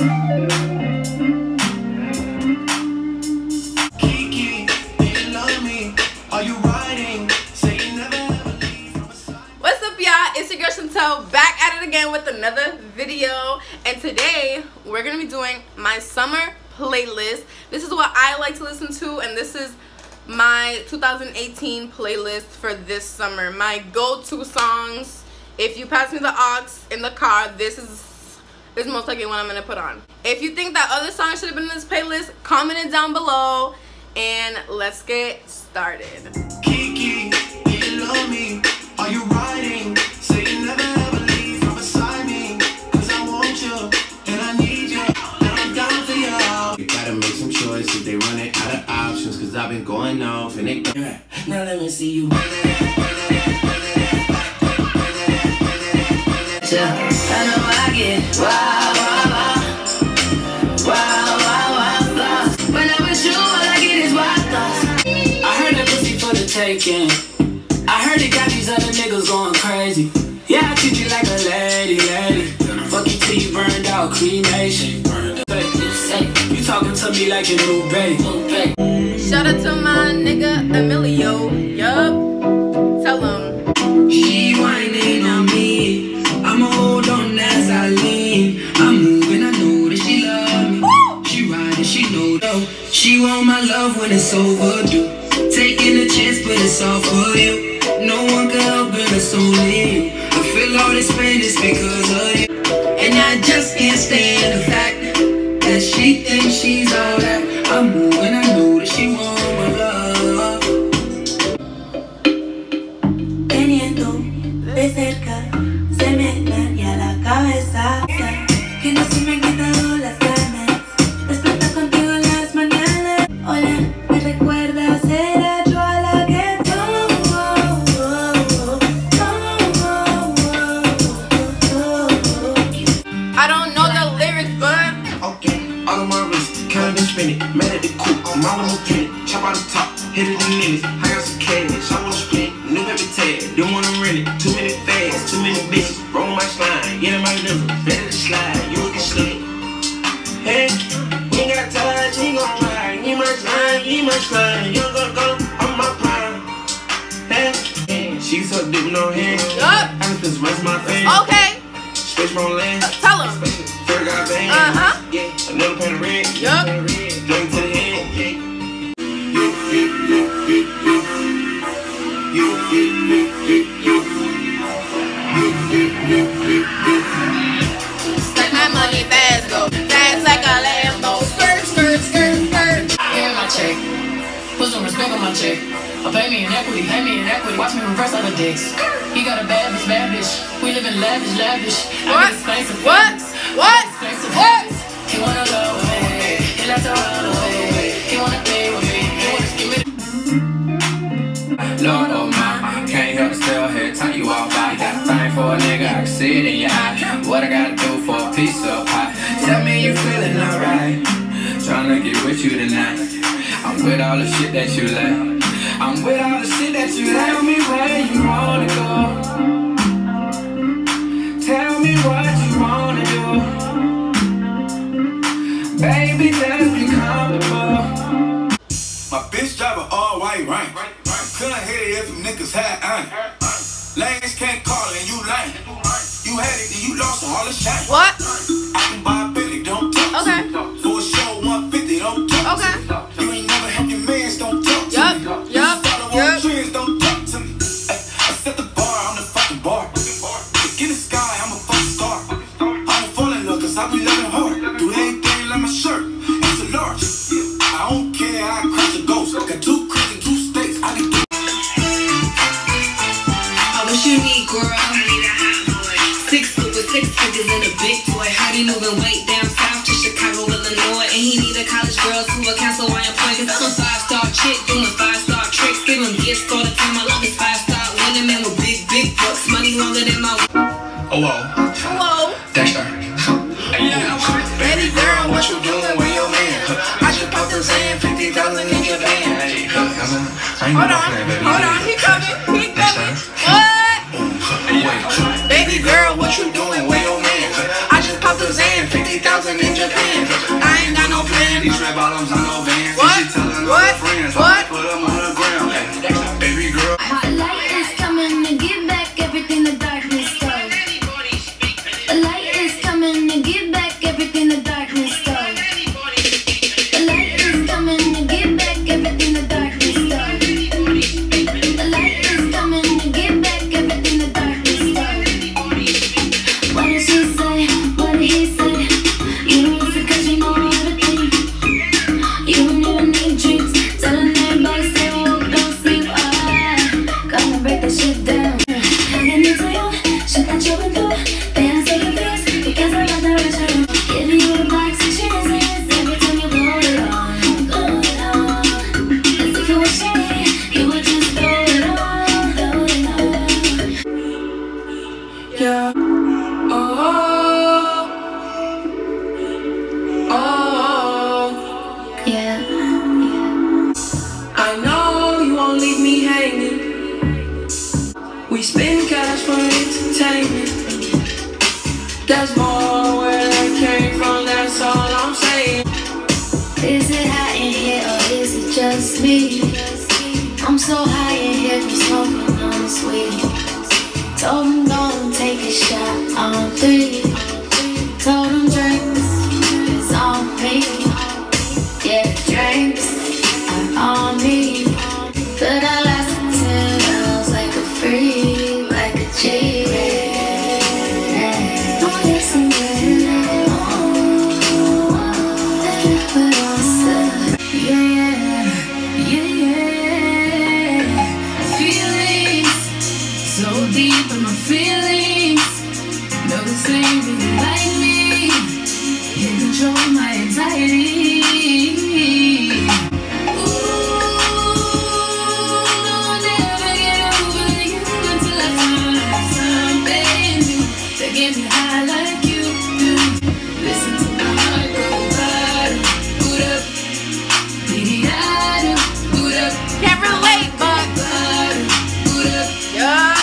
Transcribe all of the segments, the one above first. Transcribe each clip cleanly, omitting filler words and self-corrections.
Back at it again with another video, and today we're gonna be doing my summer playlist. This is what I like to listen to, and this is my 2018 playlist for this summer. My go-to songs. If you pass me the aux in the car, this is most likely what I'm gonna put on. If you think that other songs should have been in this playlist, comment it down below, and let's get started. Kiki, do you love me? Are you riding? Say you never ever leave from beside me, 'cause I want you and I need you and I'm down for you. You gotta make some choices, they running out of options, 'cause I've been going off and they now let me see you. I know I get wow, wow, wow. When I'm with you, all I get is wild thoughts. I heard that pussy for the taking. I heard it got these other niggas going crazy. Yeah, I treat you like a lady. Fuck you till you burned out, cremation. You talking to me like a new baby. Shout out to my nigga Emilio. Yup. Tell him. She whining on me. I'ma hold on as I lean. I'm moving, I know that she love me. Woo! She riding, she know though. She want my love when it's overdue. Taking a chance, but it's all for you. No one can help it, it's only you. I feel all this pain is because of you. And I just can't stand the fact that she thinks she's all that. I'm moving, I know that she want my love. Teniendo de cerca, se me daña la cabeza. Que no se me han quitado las ganas. Despertar contigo en las mañanas. Hola, ¿me recuerdas? Era yo a la que I don't know the lyrics, but okay, all of my wrists, counted and spin it. Mad at the coupe, I'm all on my pin. Chop out the top, hit it in minutes. I got some cash, I wanna spend. New baby tag, don't wanna rent it. Too many fads, too many bitches. Roll my slime, get in my liver. Ready to slide, you looking slick. Hey, we ain't got time, she ain't gon' ride. Need my slime, need my slime. You gonna go on my prime. Hey, she's so deep, no hands. yup. I just rest my face. Okay. Switch my lane. Tell him. Fair got bang. Yeah, another pan of red. Yup. Drink to the head. Stack my money fast, go fast like a Lambo. Skirt. Give me my check. Put some respect on my check. Pay me in equity. Watch me reverse other dicks. He got a bad bitch. We live in lavish. What? What? He wanna go away. He likes to run away. He wanna stay with me. He wanna give me. Lord, oh my, can't help but still here, time you walk by. Got a thing for a nigga, I can see it in your eye. What I gotta do for a piece of pie? Tell me you feeling alright. Tryna get with you tonight. I'm with all the shit that you like. I'm with all the shit that you like. Tell me where you wanna go. Tell me what you wanna do. Baby, let's be comfortable. My bitch drive an all white rank. Couldn't hit it if them niggas had iron. Lanes can't call and you lame. You had it and you lost all the shine. What? I can buy a Billy, don't talk. Okay. For a show 150, don't talk. Okay. You ain't never helped your mans, don't talk to Yup. me. Follow trends, don't talk to me. I set the bar, I'm the fucking bar. Look in the sky, I'm a fucking star. I'm falling love, 'cause I be loving hard. Do anything like my shirt, it's a large. I don't care, I crush a ghost. Got 2 cribs in 2 states, I can do. I wish you need girl. 6 foot with 6 figures and a big boy. How he moving weight down south to Chicago, Illinois. And he need a college girl to account, so I employ. 'Cause I'm a 5-star chick doing 5-star tricks. Give him gifts all the time. I love his 5-star winning man with big bucks. Money longer than my. Oh, whoa. Whoa. Dexter. Baby girl, What you doing with your man? I just popped the sand, 50,000 in your van. Hold on. He coming. What? Baby girl, what you doing with your man? I just popped the sand, 50,000 in your Japan. I ain't got no plan. These red bottoms, I know Vans. What? She telling all What? her friends. What? I put them on the ground. Baby girl. Hot light is coming to give back everything the darkness stole. The light is coming to give back everything the darkness stole. The light is coming to give back everything the darkness stole. The light is coming to give back everything the darkness stole. What did she say? What did he say? You don't listen 'cause you know everything. You don't even need dreams. Telling everybody stay woke, don't sleep. Gonna break that shit down. Hanging into you, shit that you've been through. They ain't so confused because I'm not the rich one. Giving you the box and shit is every time you blow it on, blow it on. As if it was shady, you would just throw it on, throw it on. Yeah. Oh, oh, oh. Yeah. I know you won't leave me hanging. We spend cash for entertainment. That's more where I came from, that's all I'm saying. Is it hot in here or is it just me? I'm so high in here from smoking on the sweet. Told him don't take a shot on 3. Told him drinks is on me. Yeah, drinks are on me. But I lasted 10 hours like a freak, like a G. Oh, yes, I'm ready now. But I'm sad. Yeah, yeah, yeah. Feelings so deep in my feelings. No, this ain't really like me. Can't control my anxiety. Get me high like you do. Listen to my heart go bottom, boot up, boot up, Can't relate, but bottom, boot up. yeah.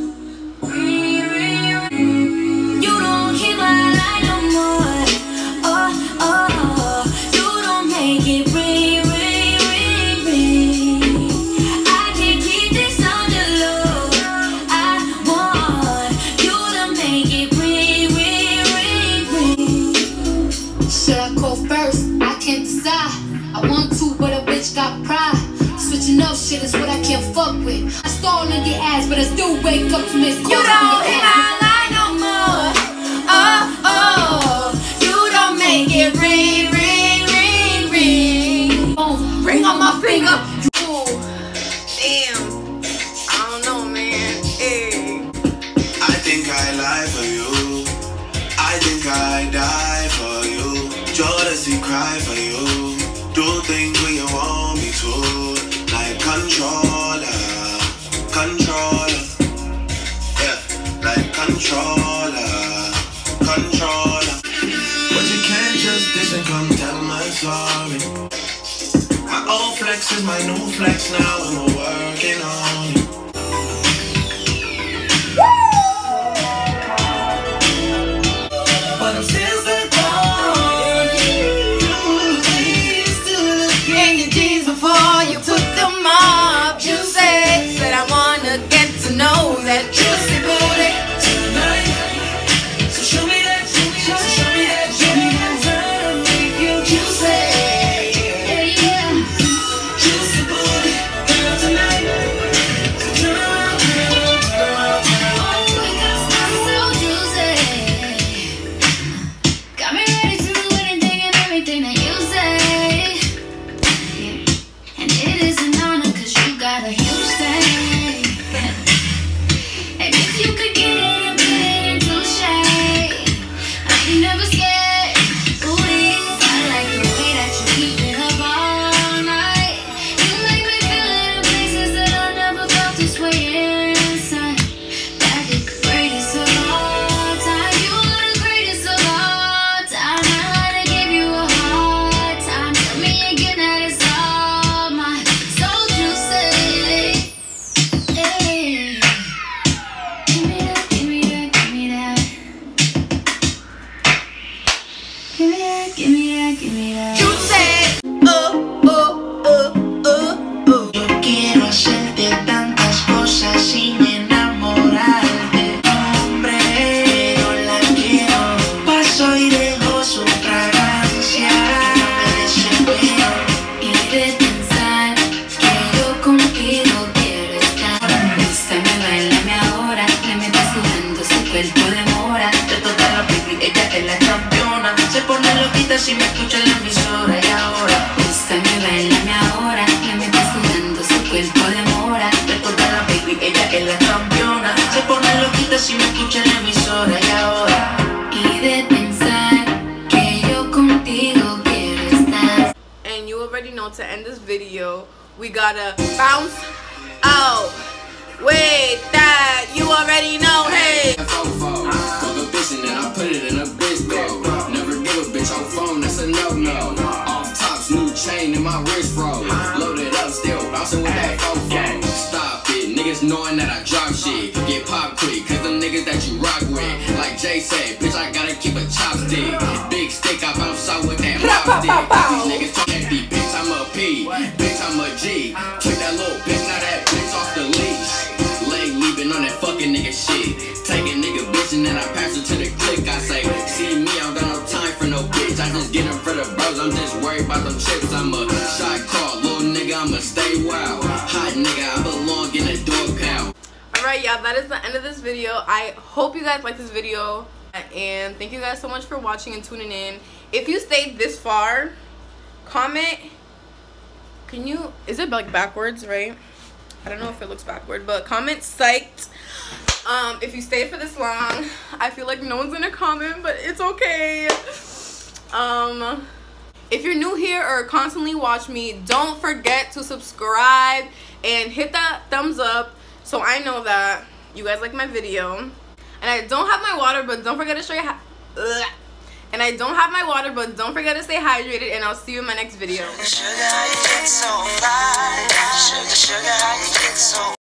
You don't keep my light no more. Oh, oh, you don't make it ring, ring, ring, ring. I can't keep this on the low. I want you to make it ring, ring, ring, ring. Should I go first? I can't decide. I want to, but a bitch got pride. Switching up shit is what I can't fuck with. I stall in your ass, but I still wake up to miss calls. You don't hit my line no more. Oh, oh, you don't make it ring, ring, ring, ring. Oh, Ring on my finger. Ooh, damn. I don't know, man. Hey. I think I lie for you. I think I die for you. Jealousy cry for you. Do things when you want me to. Like controller, controller. Yeah, like controller, controller. But you can't just diss and come tell my sorry. My old flex is my new flex now, and we're working on it. But I'm still stuck on you. Still looking In your jeans before you put them up. You said I wanna get to know that juicy booty. Tonight, so show me that, show me that, show me that, show me that time, make you juicy. yeah, yeah. Juicy booty, girl, that, give me that, give me that. You said, Yo quiero hacerte tantas cosas sin enamorarte. Hombre, no la quiero. Paso y dejo su fragancia. Y no me desespero. Y de pensar que yo contigo quiero estar. Úsame, bailame ahora. Le metes sudando su cuerpo de mora. De toda la baby, ella es la campeona. Se pone loquita si me escucha en la emisora. Y ahora, úsame, bailame ahora. Le metes sudando su cuerpo de mora. De toda la baby, ella es la campeona. Se pone loquita si me escucha en la emisora. Y ahora, y de pensar que yo contigo quiero estar. and you already know, to end this video, we gotta bounce out. Wait, that you already know, hey. Fuck a bitch and then I put it in a bitch bag. Never give a bitch on phone, that's a no-no. Off tops, new chain in my wrist roll. Loaded up, still bouncing with that fofo. Stop it, niggas knowing that I drop shit. Get pop quick, cause them niggas that you rock with. Like Jay said, bitch, I gotta keep a chopstick. Big stick, I bounce out with that pop stick. These niggas talk empty, bitch, I'm a P. Bitch, I'm a G. Took that little bitch, now that bitch off the leash. Leaving on that fucking nigga shit. Take a nigga bitch and then I pass it to the click. I say, see me, I don't got no time for no bitch. I just get them for the bros, I'm just worried about them chips. I'm a shot call, little nigga, I'ma stay wild. Hot nigga, I belong in a dog pound. Alright, y'all, that is the end of this video. I hope you guys liked this video, and thank you guys so much for watching and tuning in. If you stayed this far, comment. Can you, is it like backwards, right? I don't know if it looks backward, but comment psyched if you stayed for this long. I feel like no one's gonna comment, but it's okay. If you're new here or constantly watch me, don't forget to subscribe and hit that thumbs up so I know that you guys like my video. And I don't have my water, but don't forget to stay and I don't have my water, but don't forget to stay hydrated, and I'll see you in my next video. Sugar, how you get so fly? Sugar, how you get so